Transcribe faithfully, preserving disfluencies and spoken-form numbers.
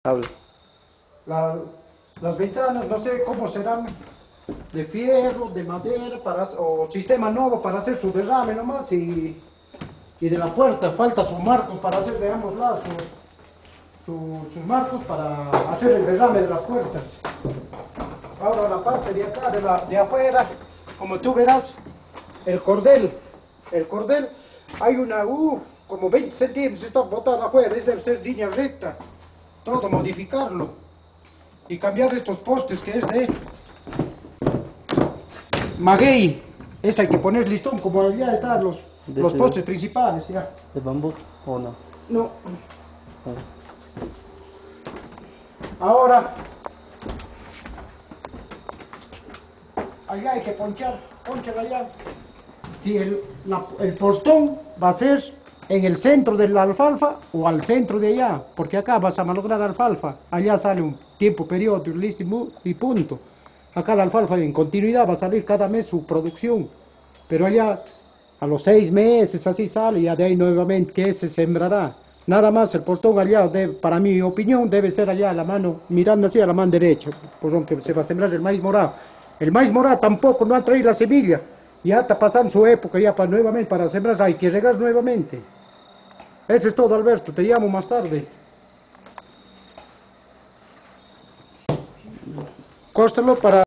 Habla. La- las ventanas, no sé cómo serán, de fierro, de madera, para, o sistema nuevo para hacer su derrame nomás, y, y de la puerta falta sus marcos para hacer de ambos lados, su- su- sus marcos para hacer el derrame de las puertas. Ahora la parte de acá, de, la, de afuera, como tú verás, el cordel, el cordel, hay una U, como veinte centímetros, está botada afuera, es debe ser línea recta, todo modificarlo y cambiar estos postes que es de maguey, ese hay que poner listón, como ya están los, ¿De los ese- postes principales, ya. ¿De bambú o no? No, Ah, ahora, allá hay que ponchar, ponchar allá. Si el, la- el portón va a ser en el centro de la alfalfa o al centro de allá, porque acá vas a malograr alfalfa, allá sale un tiempo, periodo, listo y mu- y punto. Acá la alfalfa en continuidad va a salir cada mes su producción, pero allá a los seis meses así sale y ya de ahí nuevamente que se sembrará. Nada más el portón allá, debe- para mi opinión, debe ser allá a la mano, mirando así a la mano derecha, por donde se va a sembrar el maíz morado. El maíz morado tampoco no ha traído la semilla, ya está pasando su época ya para nuevamente para sembrar, hay que regar nuevamente. Eso es todo, Alberto, te llamo más tarde. Cóstalo para